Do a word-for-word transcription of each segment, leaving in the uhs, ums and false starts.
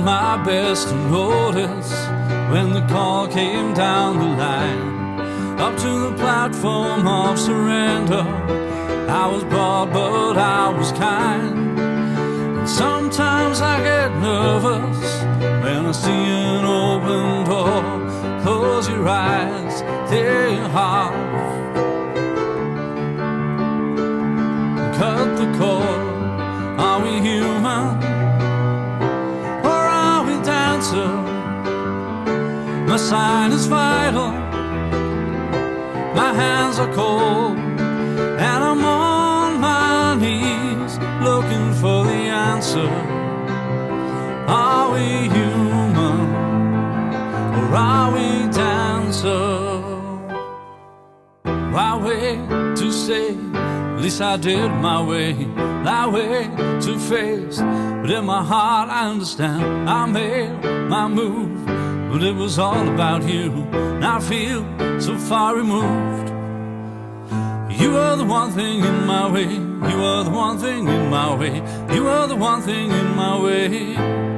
my best to notice when the call came down the line, up to the platform of surrender. I was broad, but I was kind. And sometimes I get nervous when I see an open door. Close your eyes, tear your heart, cut the cord. Are we human, or are we dancer? My sign is vital, my hands are cold, and I'm on my knees looking for the answer. Are we human, or are we dancer? Why wait to say, at least I did my way, that way to face. But in my heart I understand, I made my move, but it was all about you, and I feel so far removed. You were the one thing in my way, you were the one thing in my way, you were the one thing in my way.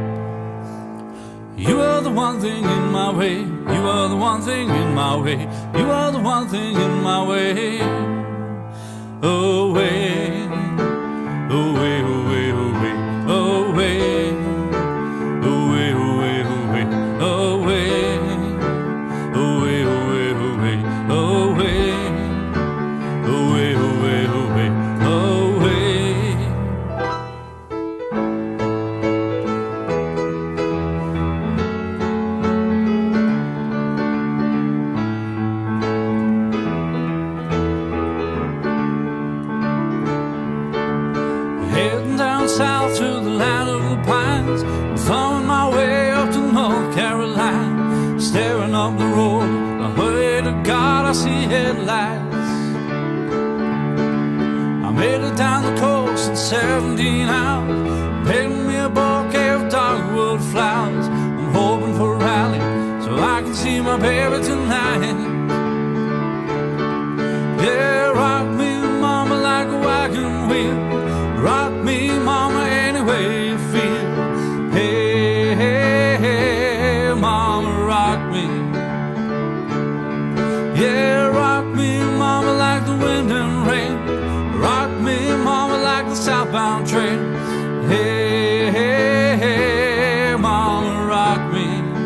You were the one thing in my way, you were the one thing in my way, you were the one thing in my way. Away, away, away, away, away, away, away, away, away, away, away, away, away, away, away, away, away. Heading down south to the land of the pines, thumbing my way up to North Carolina, staring up the road, I pray to God I see headlights. I made it down the coast in seventeen hours, paid me a bouquet of dogwood flowers. I'm hoping for a rally so I can see my baby tonight. Yeah, rock me, mama, like a wagon wheel. Rock me, mama, any way you feel. Hey, hey, hey, mama, rock me. Yeah, rock me, mama, like the wind and rain. Rock me, mama, like the southbound train. Hey, hey, hey, mama, rock me.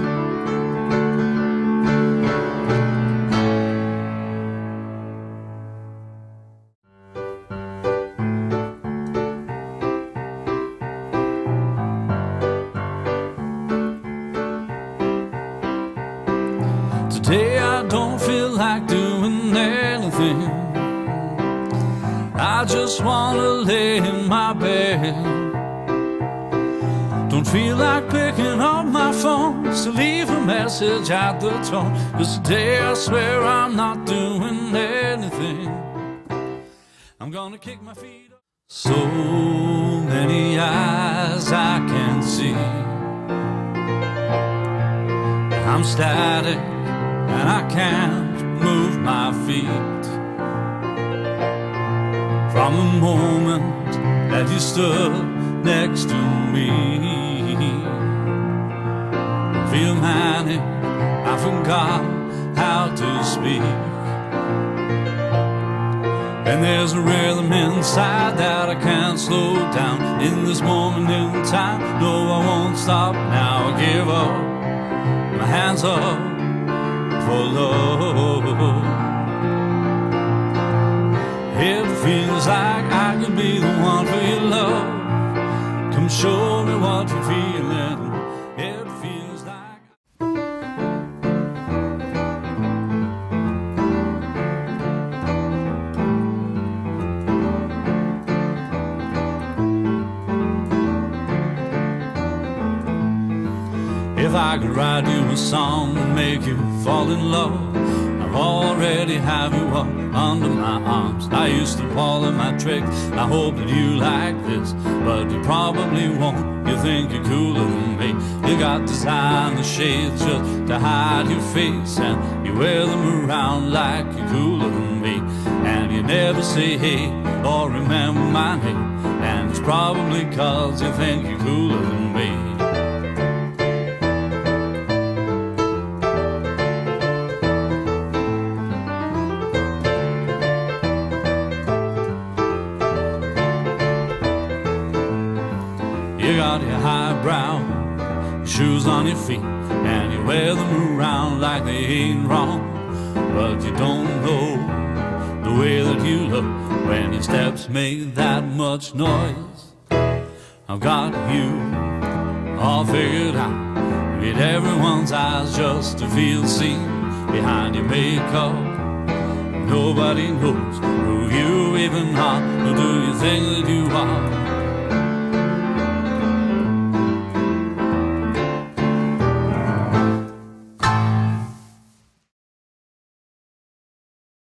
Today I don't feel like doing anything. I just wanna lay in my bed. Don't feel like picking up my phone to leave a message at the tone, 'cause today I swear I'm not doing anything. I'm gonna kick my feet up. So many eyes I can see, I'm static and I can't move my feet. From the moment that you stood next to me, I feel manic, I forgot how to speak. And there's a rhythm inside that I can't slow down. In this moment in time, no, I won't stop now. I give up, my hands up for love. It feels like I can be the one for your love. Come show me what you're feeling. It feels like if I could write you a song and make you fall in love, I've already have you up under my arms. I used to call it my trick. I hope that you like this, but you probably won't. You think you're cooler than me. You got designer shades just to hide your face, and you wear them around like you're cooler than me. And you never say hey or remember my name, and it's probably 'cause you think you're cooler than me. brow, shoes on your feet, and you wear them around like they ain't wrong. But you don't know the way that you look when your steps make that much noise. I've got you all figured out, read everyone's eyes just to feel seen. Behind your makeup, nobody knows who you even are. Who do you think that you are?